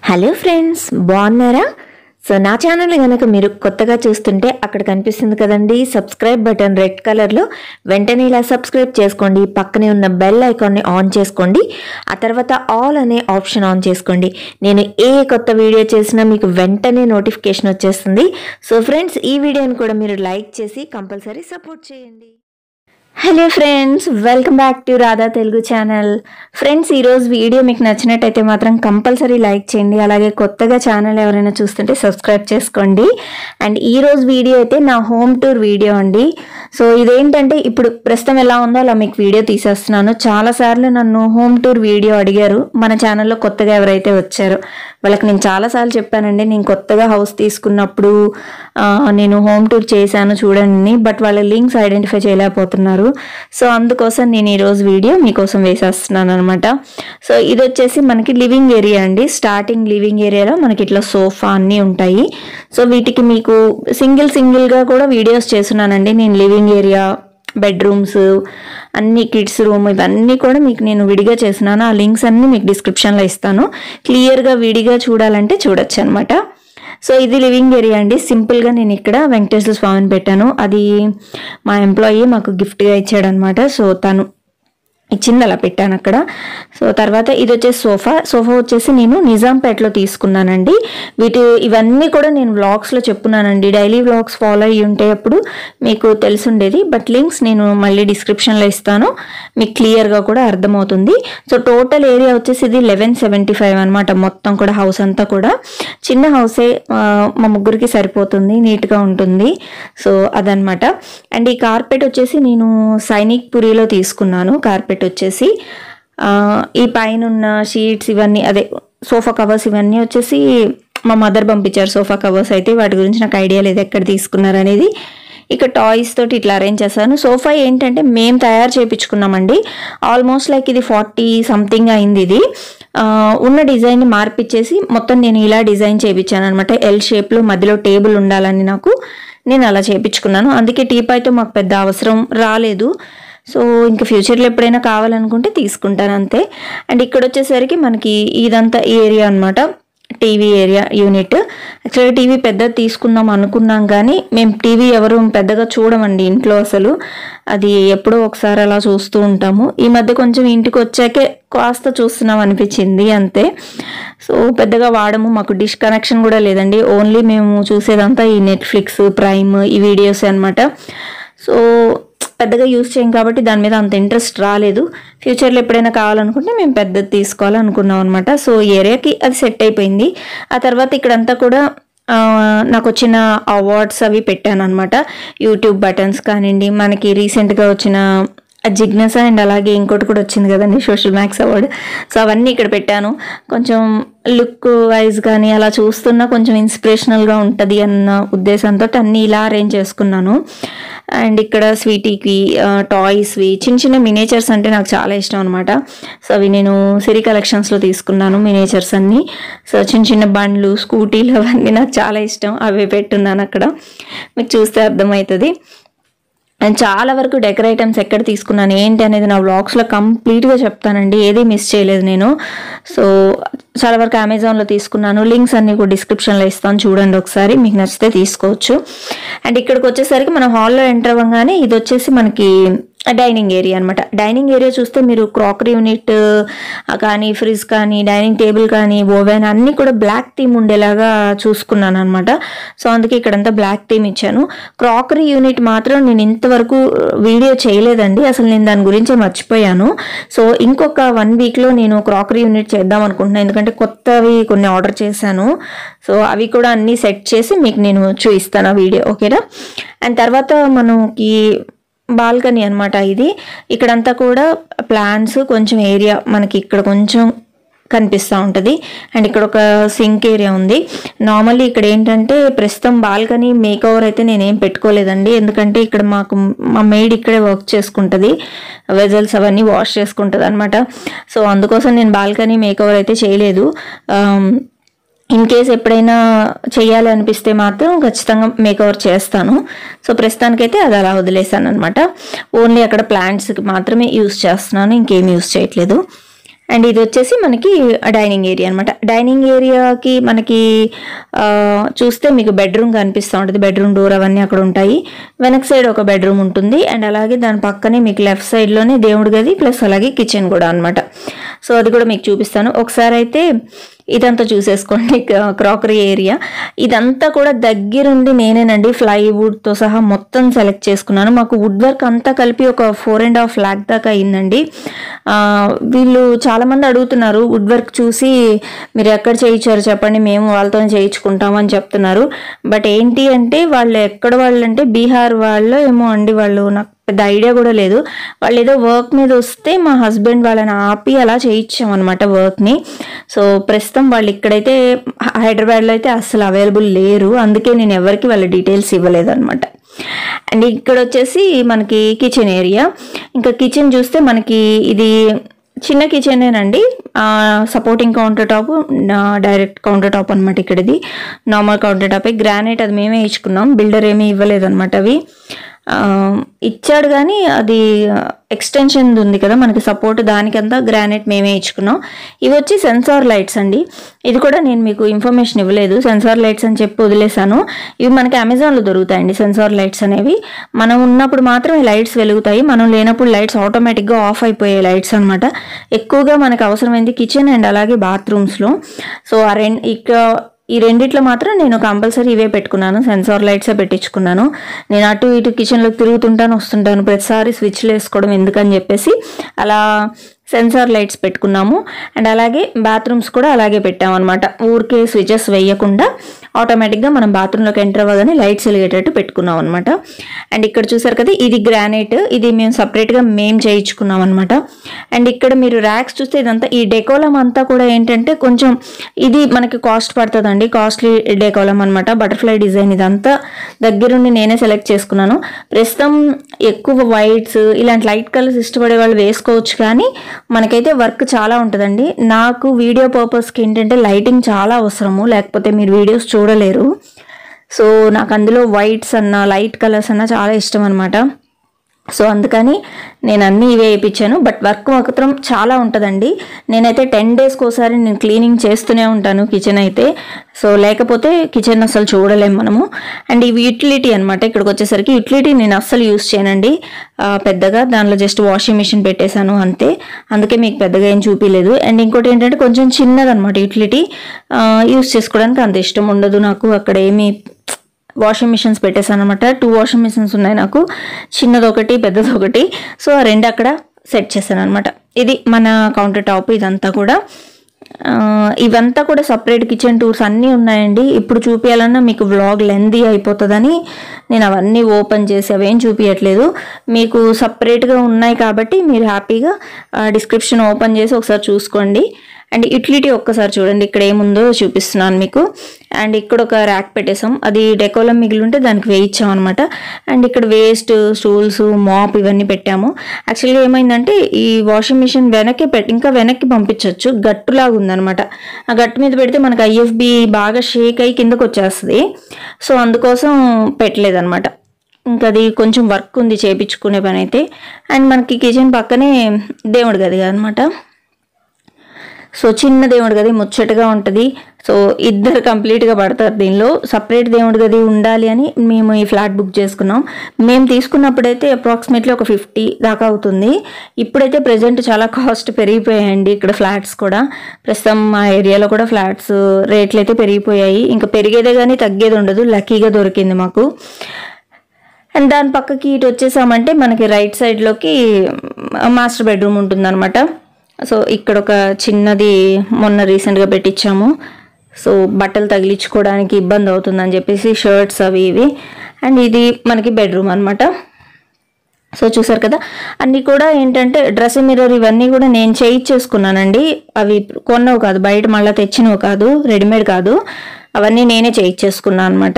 Hello friends, బాగున్నారా? So నా channel కనుక మీరు కొత్తగా చూస్తుంటే అక్కడ కనిపిస్తుంది కదండి సబ్స్క్రైబ్ బటన్ రెడ్ కలర్లో. వెంటనే ఇలా సబ్స్క్రైబ్ చేసుకోండి. పక్కనే ఉన్న బెల్ ఐకాన్ని ఆన్ చేసుకోండి. ఆ తర్వాత ఆల్ అనే ఆప్షన్ ఆన్ చేసుకోండి. నేను ఏ కొత్త వీడియో చేసినా మీకు వెంటనే నోటిఫికేషన్ వచ్చేస్తుంది. సో ఫ్రెండ్స్, ఈ వీడియోని కూడా మీరు లైక్ చేసి కంపల్సరీ సపోర్ట్ చేయండి. Hello friends, welcome back to Radha Telugu channel. Friends, ఈరోజు వీడియో మీకు నచ్చినట్టయితే మాత్రం కంపల్సరీ లైక్ చేయండి. అలాగే కొత్తగా ఛానల్ ఎవరైనా చూస్తుంటే సబ్స్క్రైబ్ చేసుకోండి. అండ్ ఈరోజు వీడియో అయితే నా హోమ్ టూర్ వీడియో అండి. సో ఇదేంటంటే ఇప్పుడు ప్రస్తుతం ఎలా ఉందో అలా మీకు వీడియో తీసేస్తున్నాను. చాలాసార్లు నన్ను హోమ్ టూర్ వీడియో అడిగారు. మన ఛానల్లో కొత్తగా ఎవరైతే వచ్చారో వాళ్ళకి నేను చాలాసార్లు చెప్పానండి, నేను కొత్తగా హౌస్ తీసుకున్నప్పుడు నేను హోమ్ టూర్ చేశాను చూడండి, బట్ వాళ్ళ లింక్స్ ఐడెంటిఫై చేయలేకపోతున్నారు. సో అందుకోసం నేను ఈరోజు వీడియో మీకోసం వేసేస్తున్నాను అనమాట. సో ఇది వచ్చేసి మనకి లివింగ్ ఏరియా అండి. స్టార్టింగ్ లివింగ్ ఏరియాలో మనకి ఇట్లా సోఫా అన్నీ ఉంటాయి. సో వీటికి మీకు సింగిల్గా కూడా వీడియోస్ చేస్తున్నానండి. నేను లివింగ్ ఏరియా, బెడ్రూమ్స్, అన్ని కిడ్స్ రూమ్, ఇవన్నీ కూడా మీకు నేను విడిగా చేసినాను. ఆ లింక్స్ అన్నీ మీకు డిస్క్రిప్షన్లో ఇస్తాను. క్లియర్గా విడిగా చూడాలంటే చూడొచ్చు అనమాట. సో ఇది లివింగ్ ఏరియా అండి. సింపుల్గా నేను ఇక్కడ వెంకటేశ్వర స్వామిని పెట్టాను. అది మా ఎంప్లాయీ మాకు గిఫ్ట్గా ఇచ్చాడనమాట. సో తను ఇచ్చింది, అలా పెట్టాను అక్కడ. సో తర్వాత ఇది వచ్చేసి సోఫా వచ్చేసి నేను నిజాంపేటలో తీసుకున్నానండి. ఇవన్నీ కూడా నేను వ్లాగ్స్లో చెప్పున్నానండి. డైలీ వ్లాగ్స్ ఫాలో అయ్యి ఉంటే అప్పుడు మీకు తెలుసుండేది, బట్ లింక్స్ నేను మళ్ళీ డిస్క్రిప్షన్లో ఇస్తాను, మీకు క్లియర్గా కూడా అర్థమవుతుంది. సో టోటల్ ఏరియా వచ్చేసి ఇది 1175 అనమాట. మొత్తం కూడా హౌస్ అంతా కూడా చిన్న హౌసే, మా ముగ్గురికి సరిపోతుంది, నీట్గా ఉంటుంది. సో అదనమాట. అండ్ ఈ కార్పెట్ వచ్చేసి నేను సైనిక్ పురిలో తీసుకున్నాను. కార్పెట్ వచ్చేసి ఈ పైన ఉన్న షీట్స్ ఇవన్నీ, అదే సోఫా కవర్స్ ఇవన్నీ వచ్చేసి మా మదర్ పంపించారు. సోఫా కవర్స్ అయితే వాటి గురించి నాకు ఐడియా లేదు ఎక్కడ తీసుకున్నారు అనేది. ఇక టాయ్స్ తోటి ఇట్లా అరేంజ్ చేశాను. సోఫా ఏంటంటే మేము తయారు చేయించుకున్నామండి. ఆల్మోస్ట్ లైక్ ఇది 40 సంథింగ్ అయింది. ఇది ఉన్న డిజైన్ని మార్పిచ్చేసి మొత్తం నేను ఇలా డిజైన్ చేయించాను అనమాట. ఎల్ షేప్లో మధ్యలో టేబుల్ ఉండాలని నేను అలా చేయించుకున్నాను. అందుకే టీపాయ్తో మాకు పెద్ద అవసరం రాలేదు. సో ఇంకా ఫ్యూచర్లో ఎప్పుడైనా కావాలనుకుంటే తీసుకుంటాను అంతే. అండ్ ఇక్కడ వచ్చేసరికి మనకి ఇదంతా ఏరియా అనమాట, టీవీ ఏరియా యూనిట్. యాక్చువల్గా టీవీ పెద్దది తీసుకుందాం అనుకున్నాం, కానీ మేము టీవీ ఎవరు పెద్దగా చూడమండి ఇంట్లో. అసలు అది ఎప్పుడో ఒకసారి అలా చూస్తూ ఉంటాము. ఈ మధ్య కొంచెం ఇంటికి వచ్చాకే కాస్త చూస్తున్నాం అనిపించింది అంతే. సో పెద్దగా వాడము. మాకు డిష్ కనెక్షన్ కూడా లేదండి. ఓన్లీ మేము చూసేదంతా ఈ నెట్ఫ్లిక్స్, ప్రైమ్, ఈ వీడియోస్ అనమాట. సో పెద్దగా యూజ్ చేయం కాబట్టి దాని మీద అంత ఇంట్రెస్ట్ రాలేదు. ఫ్యూచర్లో ఎప్పుడైనా కావాలనుకుంటే మేము పెద్దది తీసుకోవాలనుకున్నాం అనమాట. సో ఏరియాకి అది సెట్ అయిపోయింది. ఆ తర్వాత ఇక్కడంతా కూడా నాకు వచ్చిన అవార్డ్స్ అవి పెట్టాను అనమాట. యూట్యూబ్ బటన్స్ కానివ్వండి, మనకి రీసెంట్గా వచ్చిన జిగ్నస్ అండ్ అలాగే ఇంకోటి కూడా వచ్చింది కదండి, సోషల్ మ్యాక్స్ అవార్డ్. సో అవన్నీ ఇక్కడ పెట్టాను. కొంచెం లుక్ వైజ్ కానీ అలా చూస్తున్నా కొంచెం ఇన్స్పిరేషనల్గా ఉంటుంది అన్న ఉద్దేశంతో అన్నీ ఇలా అరేంజ్ చేసుకున్నాను. అండ్ ఇక్కడ స్వీటీకి టాయ్స్వి, చిన్న మినేచర్స్ అంటే నాకు చాలా ఇష్టం అనమాట. సో అవి నేను సిరి కలెక్షన్స్లో తీసుకున్నాను, మినేచర్స్ అన్నీ. సో చిన్న బండ్లు, స్కూటీలు అవన్నీ నాకు చాలా ఇష్టం. అవి పెట్టున్నాను అక్కడ, మీకు చూస్తే అర్థమవుతుంది. అండ్ చాలా వరకు డెకర్ ఐటమ్స్ ఎక్కడ తీసుకున్నాను ఏంటి అనేది నా వ్లాగ్స్లో కంప్లీట్గా చెప్తానండి, ఏది మిస్ చేయలేదు నేను. సో చాలా వరకు అమెజాన్లో తీసుకున్నాను. లింక్స్ అన్నీ కూడా డిస్క్రిప్షన్లో ఇస్తాను, చూడండి ఒకసారి, మీకు నచ్చితే తీసుకోవచ్చు. అండ్ ఇక్కడికి వచ్చేసరికి మనం హాల్లో ఎంటర్ అవ్వగానే ఇది వచ్చేసి మనకి డైనింగ్ ఏరియా అనమాట. డైనింగ్ ఏరియా చూస్తే మీరు క్రాకరీ యూనిట్ కానీ, ఫ్రిడ్జ్ కానీ, డైనింగ్ టేబుల్ కానీ, ఓవెన్ అన్నీ కూడా బ్లాక్ థీమ్ ఉండేలాగా చూసుకున్నాను అనమాట. సో అందుకే ఇక్కడంతా బ్లాక్ థీమ్ ఇచ్చాను. క్రాకరీ యూనిట్ మాత్రం నేను ఇంతవరకు వీడియో చేయలేదండి, అసలు నేను దాని గురించి మర్చిపోయాను. సో ఇంకొక 1 వీక్లో నేను క్రాకరీ యూనిట్ చేద్దాం అనుకుంటున్నాను, ఎందుకంటే కొత్తవి కొన్ని ఆర్డర్ చేశాను. సో అవి కూడా అన్నీ సెట్ చేసి మీకు నేను చూపిస్తాను ఆ వీడియో, ఓకేనా? అండ్ తర్వాత మనకి బాల్కనీ అనమాట ఇది. ఇక్కడంతా కూడా ప్లాంట్స్, కొంచెం ఏరియా మనకి ఇక్కడ కొంచెం కనిపిస్తూ ఉంటుంది. అండ్ ఇక్కడ ఒక సింక్ ఏరియా ఉంది. నార్మల్లీ ఇక్కడ ఏంటంటే ప్రస్తుతం బాల్కనీ మేక్ ఓవర్ అయితే నేనేం పెట్టుకోలేదండి, ఎందుకంటే ఇక్కడ మా మెయిడ్ ఇక్కడే వర్క్ చేసుకుంటుంది, వెజల్స్ అవన్నీ వాష్ చేసుకుంటుంది అనమాట. సో అందుకోసం నేను బాల్కనీ మేక్ ఓవర్ అయితే చేయలేదు. ఇన్ కేస్ ఎప్పుడైనా చేయాలి అనిపిస్తే మాత్రం ఖచ్చితంగా మేకవర్ చేస్తాను. సో ప్రస్తుతానికైతే అది అలా వదిలేసాను అనమాట. ఓన్లీ అక్కడ ప్లాంట్స్కి మాత్రమే యూస్ చేస్తున్నాను, ఇంకేం యూస్ చేయట్లేదు. అండ్ ఇది వచ్చేసి మనకి డైనింగ్ ఏరియా అనమాట. డైనింగ్ ఏరియాకి మనకి చూస్తే మీకు బెడ్రూమ్ కనిపిస్తూ ఉంటుంది. బెడ్రూమ్ డోర్ అవన్నీ అక్కడ ఉంటాయి. వెనక సైడ్ ఒక బెడ్రూమ్ ఉంటుంది. అండ్ అలాగే దాని పక్కనే మీకు లెఫ్ట్ సైడ్లోనే దేవుడి గది ప్లస్ అలాగే కిచెన్ కూడా అనమాట. సో అది కూడా మీకు చూపిస్తాను. ఒకసారి అయితే ఇదంతా చూసేసుకోండి. క్రాకరీ ఏరియా ఇదంతా కూడా దగ్గరుండి నేనేనండి ప్లైవుడ్తో సహా మొత్తం సెలెక్ట్ చేసుకున్నాను. మాకు వుడ్ వర్క్ అంతా కలిపి ఒక 4.5 lakh దాకా అయిందండి. వీళ్ళు చాలామంది అడుగుతున్నారు వుడ్ వర్క్ చూసి మీరు ఎక్కడ చేయించారు చెప్పండి, మేము వాళ్ళతోనే చేయించుకుంటాము అని చెప్తున్నారు. బట్ ఏంటి అంటే వాళ్ళు ఎక్కడ వాళ్ళు అంటే బీహార్ వాళ్ళు ఏమో అండి. వాళ్ళు నాకు పెద్ద ఐడియా కూడా లేదు. వాళ్ళు ఏదో వర్క్ మీద వస్తే మా హస్బెండ్ వాళ్ళని ఆపి అలా చేయించామన్నమాట వర్క్ని. సో ప్రస్తుతం వాళ్ళు ఇక్కడైతే హైదరాబాద్లో అయితే అస్సలు అవైలబుల్ లేరు. అందుకే నేను ఎవరికి వాళ్ళ డీటెయిల్స్ ఇవ్వలేదు అనమాట. అండ్ ఇక్కడ వచ్చేసి మనకి కిచెన్ ఏరియా. ఇంకా కిచెన్ చూస్తే మనకి ఇది చిన్న కిచెనేనండి. Supporting counter top, direct counter top అనమాట. ఇక్కడ ఇది నార్మల్ కౌంటర్ టాపే. గ్రానైట్ అది మేమే ఇచ్చుకున్నాం, బిల్డర్ ఏమీ ఇవ్వలేదు అనమాట. అవి ఇచ్చాడు కానీ అది ఎక్స్టెన్షన్ ఉంది కదా మనకి సపోర్ట్, దానికంతా గ్రానైట్ మేమే ఇచ్చుకున్నాం. ఇవి వచ్చి సెన్సార్ లైట్స్ అండి. ఇది కూడా నేను మీకు ఇన్ఫర్మేషన్ ఇవ్వలేదు, సెన్సార్ లైట్స్ అని చెప్పి వదిలేసాను. ఇవి మనకి అమెజాన్లో దొరుకుతాయండి సెన్సార్ లైట్స్ అనేవి. మనం ఉన్నప్పుడు మాత్రమే లైట్స్ వెలుగుతాయి, మనం లేనప్పుడు లైట్స్ ఆటోమేటిక్గా ఆఫ్ అయిపోయే లైట్స్ అనమాట. ఎక్కువగా మనకు అవసరమైంది కిచెన్ అండ్ అలాగే బాత్రూమ్స్లో. సో ఈ రెండిట్లో మాత్రం నేను కంపల్సరీ ఇవే పెట్టుకున్నాను, సెన్సార్ లైట్సే పెట్టించుకున్నాను. నేను అటు ఇటు కిచెన్లోకి తిరుగుతుంటాను వస్తుంటాను, ప్రతిసారి స్విచ్లు వేసుకోవడం ఎందుకని చెప్పేసి అలా సెన్సార్ లైట్స్ పెట్టుకున్నాము. అండ్ అలాగే బాత్రూమ్స్ కూడా అలాగే పెట్టామన్నమాట. ఊరికే స్విచెస్ వేయకుండా ఆటోమేటిక్గా మనం బాత్రూంలోకి ఎంటర్ అవ్వగానే లైట్స్ వెలిగేటట్టు పెట్టుకున్నాం అనమాట. అండ్ ఇక్కడ చూసారు కదా ఇది గ్రానైట్, ఇది మేము సపరేట్గా మేము చేయించుకున్నాం అనమాట. అండ్ ఇక్కడ మీరు ర్యాక్స్ చూస్తే ఇదంతా ఈ డెకోలం అంతా కూడా ఏంటంటే కొంచెం ఇది మనకి కాస్ట్ పడుతుందండి, కాస్ట్లీ డెకోలం అనమాట. బటర్ఫ్లై డిజైన్ ఇదంతా దగ్గరుండి నేనే సెలెక్ట్ చేసుకున్నాను. ప్రస్తుతం ఎక్కువ వైట్స్ ఇలాంటి లైట్ కలర్స్ ఇష్టపడే వాళ్ళు వేసుకోవచ్చు, కానీ మనకైతే వర్క్ చాలా ఉంటుందండి. నాకు వీడియో పర్పస్కి ఏంటంటే లైటింగ్ చాలా అవసరము, లేకపోతే మీరు వీడియోస్ చూడలేరు. సో నాకు అందులో వైట్స్ అన్నా లైట్ కలర్స్ అన్నా చాలా ఇష్టం అనమాట. సో అందుకని నేను అన్నీ ఇవే వేయించాను. బట్ వర్క్ మాత్రం చాలా ఉంటుందండి. నేనైతే 10 daysకి ఒకసారి నేను క్లీనింగ్ చేస్తూనే ఉంటాను కిచెన్ అయితే. సో లేకపోతే కిచెన్ అసలు చూడలేము మనము. అండ్ ఇవి యూటిలిటీ అనమాట. ఇక్కడికి వచ్చేసరికి యూటిలిటీ నేను అస్సలు యూస్ చేయనండి పెద్దగా, దానిలో జస్ట్ వాషింగ్ మిషన్ పెట్టేశాను అంతే. అందుకే మీకు పెద్దగా ఏం చూపించలేదు. అండ్ ఇంకోటి ఏంటంటే కొంచెం చిన్నదనమాట యూటిలిటీ, యూస్ చేసుకోవడానికి అంత ఇష్టం ఉండదు నాకు. అక్కడ ఏమి వాషింగ్ మిషన్స్ పెట్టేశాను అనమాట. 2 వాషింగ్ మిషన్స్ ఉన్నాయి నాకు, చిన్నది ఒకటి పెద్దది ఒకటి. సో ఆ 2 అక్కడ సెట్ చేశాను అనమాట. ఇది మన కౌంటర్ టాప్. ఇదంతా కూడా ఇవంతా కూడా సపరేట్ కిచెన్ టూర్స్ అన్నీ ఉన్నాయండి. ఇప్పుడు చూపించాలన్నా మీకు వ్లాగ్ లెంతీ అయిపోతుందని నేను అవన్నీ ఓపెన్ చేసి అవేం చూపించట్లేదు. మీకు సపరేట్గా ఉన్నాయి కాబట్టి మీరు హ్యాపీగా డిస్క్రిప్షన్ ఓపెన్ చేసి ఒకసారి చూసుకోండి. అండ్ యూటిలిటీ ఒక్కసారి చూడండి, ఇక్కడ ఏముందో చూపిస్తున్నాను మీకు. అండ్ ఇక్కడ ఒక ర్యాక్ పెట్టేసాం, అది డెకోలం మిగిలి ఉంటే దానికి వేయించాం అనమాట. అండ్ ఇక్కడ వేస్ట్ స్టూల్స్ మాప్ ఇవన్నీ పెట్టాము. యాక్చువల్గా ఏమైందంటే ఈ వాషింగ్ మిషన్ ఇంకా వెనక్కి పంపించవచ్చు, గట్టులాగా ఉందనమాట. ఆ గట్టు మీద పెడితే మనకు IFB బాగా షేక్ అయ్యి కిందకు వచ్చేస్తుంది. సో అందుకోసం పెట్టలేదన్నమాట. ఇంకా అది కొంచెం వర్క్ ఉంది చేయించుకునే పని అయితే. అండ్ మనకి కిచెన్ పక్కనే దేవుడి గది అనమాట. సో చిన్న దేవుడి గది ముచ్చటగా ఉంటుంది. సో ఇద్దరు కంప్లీట్గా పడతారు దీనిలో. సపరేట్ దేవుడి గది ఉండాలి అని మేము ఈ ఫ్లాట్ బుక్ చేసుకున్నాం. మేము తీసుకున్నప్పుడైతే అప్రాక్సిమేట్లీ ఒక 50 దాకా అవుతుంది. ఇప్పుడైతే ప్రజెంట్ చాలా కాస్ట్ పెరిగిపోయాయండి ఇక్కడ ఫ్లాట్స్ కూడా. ప్రస్తుతం మా ఏరియాలో కూడా ఫ్లాట్స్ రేట్లు అయితే పెరిగిపోయాయి. ఇంకా పెరిగేదే కానీ తగ్గేది ఉండదు. లక్కీగా దొరికింది మాకు. అండ్ దాని పక్కకి ఇటు వచ్చేసామంటే మనకి రైట్ సైడ్లోకి మాస్టర్ బెడ్రూమ్ ఉంటుందన్నమాట. సో ఇక్కడ ఒక చిన్నది మొన్న రీసెంట్గా పెట్టించాము. సో బట్టలు తగిలించుకోవడానికి ఇబ్బంది అవుతుందని చెప్పేసి షర్ట్స్ అవి ఇవి. అండ్ ఇది మనకి బెడ్రూమ్ అనమాట. సో చూసారు కదా, అన్నీ కూడా ఏంటంటే డ్రెస్సింగ్ మిర్రర్ ఇవన్నీ కూడా నేను చేయించేసుకున్నానండి. అవి కొన్నవి కాదు, బయట మళ్ళీ తెచ్చినవి కాదు, రెడీమేడ్ కాదు, అవన్నీ నేనే చేయించేసుకున్నాను అనమాట.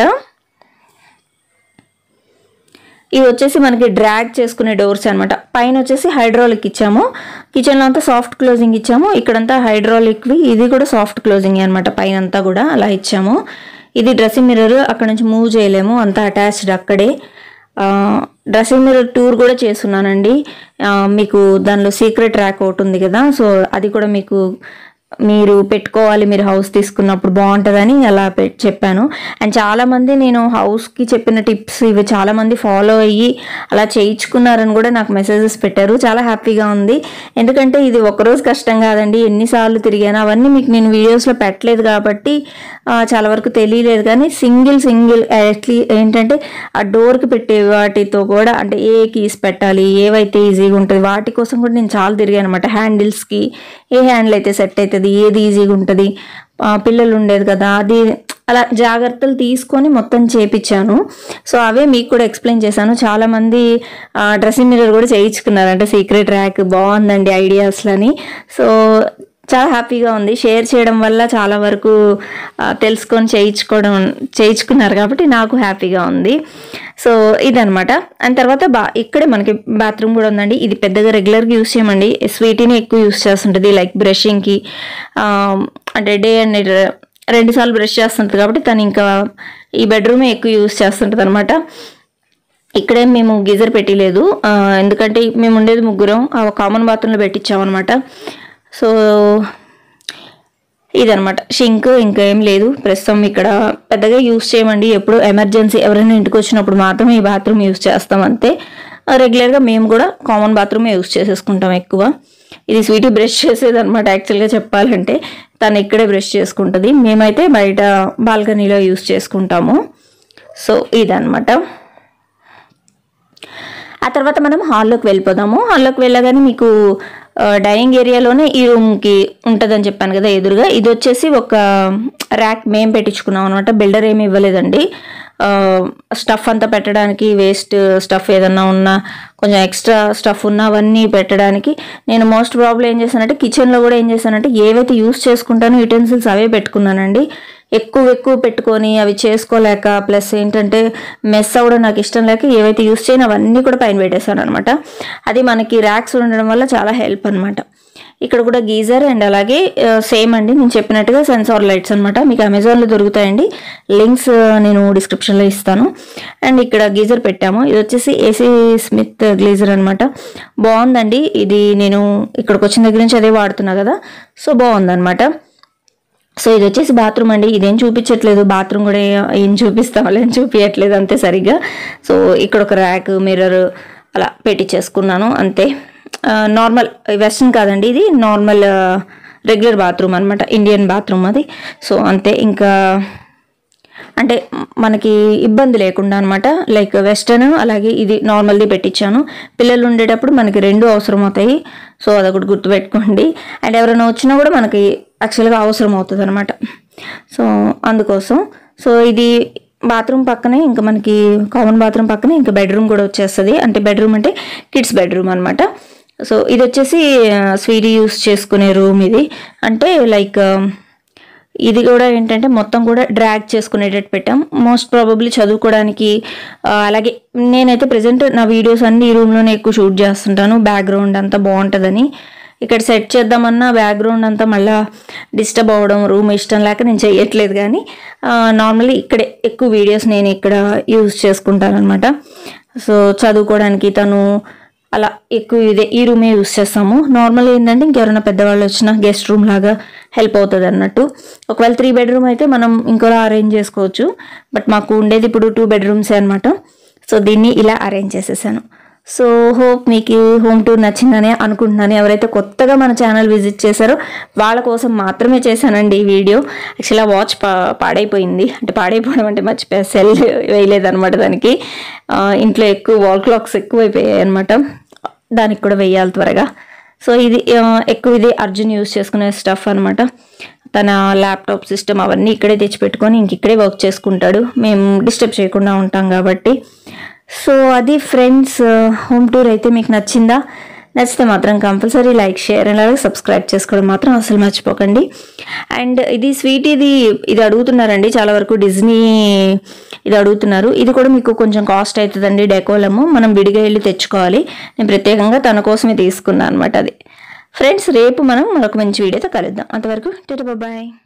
ఇవి వచ్చేసి మనకి డ్రాగ్ చేసుకునే డోర్స్ అనమాట. పైన వచ్చేసి హైడ్రాలిక్ ఇచ్చాము, కిచెన్లో అంతా సాఫ్ట్ క్లోజింగ్ ఇచ్చాము. ఇక్కడంతా హైడ్రాలిక్వి, ఇది కూడా సాఫ్ట్ క్లోజింగ్ అనమాట. పైన అంతా కూడా అలా ఇచ్చాము. ఇది డ్రెస్సింగ్ మిర్రర్, అక్కడ నుంచి మూవ్ చేయలేము, అంతా అటాచ్డ్ అక్కడే. డ్రెస్సింగ్ మిర్రర్ టూర్ కూడా చేస్తున్నానండి. మీకు దానిలో సీక్రెట్ ర్యాక్ ఒకటి ఉంది కదా, సో అది కూడా మీకు మీరు పెట్టుకోవాలి, మీరు హౌస్ తీసుకున్నప్పుడు బాగుంటుందని అలా చెప్పాను. అండ్ చాలామంది నేను హౌస్కి చెప్పిన టిప్స్ ఇవి చాలామంది ఫాలో అయ్యి అలా చేయించుకున్నారని కూడా నాకు మెసేజెస్ పెట్టారు. చాలా హ్యాపీగా ఉంది. ఎందుకంటే ఇది ఒకరోజు కష్టం కాదండి, ఎన్నిసార్లు తిరిగాను అవన్నీ మీకు నేను వీడియోస్లో పెట్టలేదు కాబట్టి చాలా వరకు తెలియలేదు. కానీ సింగిల్ ఏంటంటే ఆ డోర్కి పెట్టే వాటితో కూడా, అంటే ఏ కీస్ పెట్టాలి, ఏవైతే ఈజీగా ఉంటుంది వాటి కోసం కూడా నేను చాలా తిరిగాను అనమాట. హ్యాండిల్స్కి ఏ హ్యాండిల్ అయితే సెట్ అవుతుంది, ఏది ఈజీగా ఉంటుంది, పిల్లలు ఉండేది కదా, అది అలా జాగ్రత్తలు తీసుకొని మొత్తం చేపించాను. సో అవే మీకు కూడా ఎక్స్ప్లెయిన్ చేశాను. చాలామంది డ్రెస్సింగ్ మిర్రర్ కూడా చేయించుకున్నారు, అంటే సీక్రెట్ ర్యాక్ బాగుందండి ఐడియాస్లని. సో చాలా హ్యాపీగా ఉంది. షేర్ చేయడం వల్ల చాలా వరకు తెలుసుకొని చేయించుకున్నారు కాబట్టి నాకు హ్యాపీగా ఉంది. సో ఇదనమాట. అండ్ తర్వాత ఇక్కడే మనకి బాత్రూమ్ కూడా ఉందండి. ఇది పెద్దగా రెగ్యులర్గా యూస్ చేయమండి, స్వీటీని ఎక్కువ యూస్ చేస్తుంటుంది లైక్ బ్రషింగ్కి. అంటే డే అండ్ నైట్ 2 సార్లు బ్రష్ చేస్తుంటుంది కాబట్టి తను ఇంకా ఈ బెడ్రూమే ఎక్కువ యూస్ చేస్తుంటుంది అనమాట. ఇక్కడే మేము గీజర్ పెట్టలేదు, ఎందుకంటే మేము ఉండేది ముగ్గురం, కామన్ బాత్రూంలో పెట్టించామన్నమాట. సో ఇదనమాట షింక్, ఇంకా ఏం లేదు ప్రస్తుతం. ఇక్కడ పెద్దగా యూస్ చేయమండి, ఎప్పుడు ఎమర్జెన్సీ ఎవరైనా ఇంటికి వచ్చినప్పుడు మాత్రమే ఈ బాత్రూమ్ యూస్ చేస్తాం అంతే. రెగ్యులర్గా మేము కూడా కామన్ బాత్రూమే యూస్ చేసేసుకుంటాం ఎక్కువ. ఇది స్వీటీ బ్రష్ చేసేది అనమాట, యాక్చువల్గా చెప్పాలంటే తను ఇక్కడే బ్రష్ చేసుకుంటుంది, మేమైతే బయట బాల్కనీలో యూస్ చేసుకుంటాము. సో ఇదనమాట. ఆ తర్వాత మనం హాల్లోకి వెళ్ళిపోదాము. హాల్లోకి వెళ్ళగానే మీకు డైనింగ్ ఏరియాలోనే ఈ రూమ్కి ఉంటుందని చెప్పాను కదా ఎదురుగా. ఇది వచ్చేసి ఒక ర్యాక్ మేము పెట్టించుకున్నాం అనమాట, బిల్డర్ ఏమి ఇవ్వలేదండి. స్టఫ్ అంతా పెట్టడానికి, వేస్ట్ స్టఫ్ ఏదన్నా ఉన్నా, కొంచెం ఎక్స్ట్రా స్టఫ్ ఉన్నా అవన్నీ పెట్టడానికి నేను మోస్ట్ ప్రాబ్లం ఏం చేశానంటే కిచెన్లో కూడా ఏం చేశానంటే ఏవైతే యూస్ చేసుకుంటానో యూటెన్సిల్స్ అవే పెట్టుకున్నానండి. ఎక్కువ పెట్టుకొని అవి చేసుకోలేక, ప్లస్ ఏంటంటే మెస్ అవ్వడం నాకు ఇష్టం లేక ఏవైతే యూస్ చేయను అవన్నీ కూడా పైన పెట్టేశాను అనమాట. అది మనకి ర్యాక్స్ ఉండడం వల్ల చాలా హెల్ప్ అనమాట. ఇక్కడ కూడా గీజర్ అండ్ అలాగే సేమ్ అండి నేను చెప్పినట్టుగా సెన్సార్ లైట్స్ అనమాట. మీకు అమెజాన్లో దొరుకుతాయండి, లింక్స్ నేను డిస్క్రిప్షన్లో ఇస్తాను. అండ్ ఇక్కడ గీజర్ పెట్టాము. ఇది వచ్చేసి ఏసీ స్మిత్ గ్లీజర్ అనమాట. బాగుందండి ఇది, నేను ఇక్కడికి వచ్చిన దగ్గర నుంచి అదే వాడుతున్నా కదా, సో బాగుందనమాట. సో ఇది వచ్చేసి బాత్రూమ్ అండి, ఇదేం చూపించట్లేదు, బాత్రూమ్ కూడా ఏం చూపిస్తామో ఏం చూపించట్లేదు అంతే సరిగ్గా. సో ఇక్కడ ఒక ర్యాక్, మిర్రర్ అలా పెట్టించేసుకున్నాను అంతే. నార్మల్ వెస్ట్రన్ కాదండి, ఇది నార్మల్ రెగ్యులర్ బాత్రూమ్ అనమాట, ఇండియన్ బాత్రూమ్ అది. సో అంతే, ఇంకా అంటే మనకి ఇబ్బంది లేకుండా అనమాట. లైక్ వెస్టర్న్ అలాగే ఇది నార్మల్ది పెట్టించాను. పిల్లలు ఉండేటప్పుడు మనకి 2 అవసరం అవుతాయి, సో అదొకటి గుర్తుపెట్టుకోండి. అండ్ ఎవరైనా వచ్చినా కూడా మనకి యాక్చువల్గా అవసరం అవుతుంది అనమాట, సో అందుకోసం. సో ఇది బాత్రూమ్ పక్కనే, ఇంకా మనకి కామన్ బాత్రూమ్ పక్కనే ఇంకా బెడ్రూమ్ కూడా వచ్చేస్తుంది. అంటే బెడ్రూమ్ అంటే కిడ్స్ బెడ్రూమ్ అనమాట. సో ఇది వచ్చేసి స్వీటీ యూస్ చేసుకునే రూమ్ ఇది. అంటే లైక్ ఇది కూడా ఏంటంటే మొత్తం కూడా డ్రాగ్ చేసుకునేటట్టు పెట్టాం, మోస్ట్ ప్రాబబ్లీ చదువుకోవడానికి. అలాగే నేనైతే ప్రజెంట్ నా వీడియోస్ అన్ని ఈ రూమ్లోనే ఎక్కువ షూట్ చేస్తుంటాను, బ్యాక్గ్రౌండ్ అంతా బాగుంటుందని. ఇక్కడ సెట్ చేద్దామన్నా బ్యాక్గ్రౌండ్ అంతా మళ్ళీ డిస్టర్బ్ అవ్వడం, రూమ్ ఇష్టం లేక నేను చేయట్లేదు. కానీ నార్మల్లీ ఇక్కడే ఎక్కువ వీడియోస్ నేను ఇక్కడ యూజ్ చేసుకుంటాను అనమాట. సో చదువుకోవడానికి తను అలా ఎక్కువ ఈ రూమే యూస్ చేస్తాము. నార్మల్ ఏంటంటే ఇంకెవరైనా పెద్దవాళ్ళు వచ్చినా గెస్ట్ రూమ్ లాగా హెల్ప్ అవుతుంది అన్నట్టు. ఒకవేళ 3 బెడ్రూమ్ అయితే మనం ఇంకోలా అరేంజ్ చేసుకోవచ్చు, బట్ మాకు ఉండేది ఇప్పుడు 2 బెడ్రూమ్సే అనమాట. సో దీన్ని ఇలా అరేంజ్ చేసేసాను. సో హోప్ మీకు హోమ్ టూర్ నచ్చిందని అనుకుంటున్నాను. ఎవరైతే కొత్తగా మన ఛానల్ విజిట్ చేశారో వాళ్ళ కోసం మాత్రమే చేశానండి ఈ వీడియో. యాక్చువల్గా వాచ్ పాడైపోయింది, అంటే పాడైపోవడం అంటే మర్చిపోయా, సెల్ వేయలేదనమాట దానికి. ఇంట్లో ఎక్కువ వాల్ క్లాక్స్ ఎక్కువ అయిపోయాయి అనమాట, దానికి కూడా వేయాలి త్వరగా. సో ఇది ఎక్కువ ఇది అర్జున్ యూస్ చేసుకునే స్టఫ్ అనమాట. తన ల్యాప్టాప్ సిస్టమ్ అవన్నీ ఇక్కడే తెచ్చిపెట్టుకొని ఇంక ఇక్కడే వర్క్ చేసుకుంటాడు, మేము డిస్టర్బ్ చేయకుండా ఉంటాం కాబట్టి. సో అది ఫ్రెండ్స్, హోమ్ టూర్ అయితే మీకు నచ్చిందా? నచ్చితే మాత్రం కంపల్సరీ లైక్, షేర్ అలాగే సబ్స్క్రైబ్ చేసుకోవడం మాత్రం అసలు మర్చిపోకండి. అండ్ ఇది స్వీట్, ఇది అడుగుతున్నారండి చాలా వరకు, డిజ్నీ ఇది అడుగుతున్నారు. ఇది కూడా మీకు కొంచెం కాస్ట్ అవుతుందండి, డెకోలము మనం విడిగా వెళ్ళి తెచ్చుకోవాలి. నేను ప్రత్యేకంగా తన కోసమే తీసుకున్నాను అనమాట. అది ఫ్రెండ్స్, రేపు మనం మరొక మంచి వీడియోతో కలుద్దాం. అంతవరకు బాయ్.